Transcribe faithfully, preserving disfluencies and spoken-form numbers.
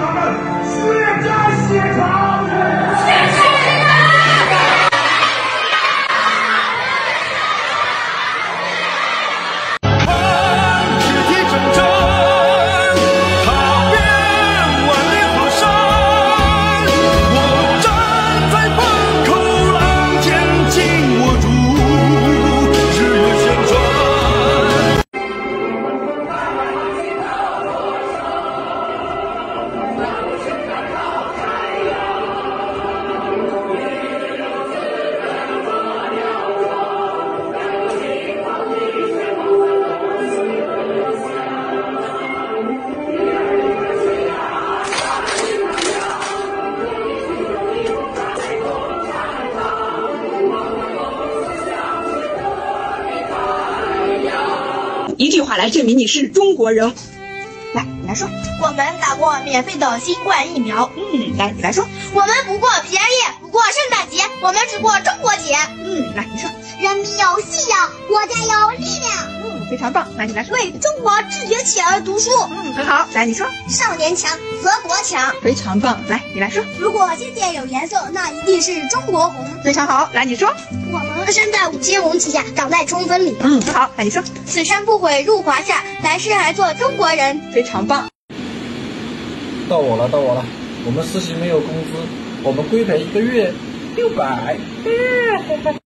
他们血债血偿，血债血偿。 一句话来证明你是中国人。来，你来说。 我们打过免费的新冠疫苗。 嗯，来，你来说。 我们不过平安夜，不过圣诞节，我们只过中国节。 嗯，来，你说。 人民有信仰，国家有力量。 嗯，非常棒。来，你来说。 为中国自崛起而读书。 嗯，很好。来，你说。 少年强则国强。 非常棒。来，你来说。 如果世界有颜色，那一定是中国红。 非常好。来，你说。 我们生在五星红旗下，长在冲锋里。 嗯，很好。来，你说。 此生不悔入华夏，来世还做中国人。 非常棒。 到我了，到我了。我们实习没有工资，我们规培一个月六百。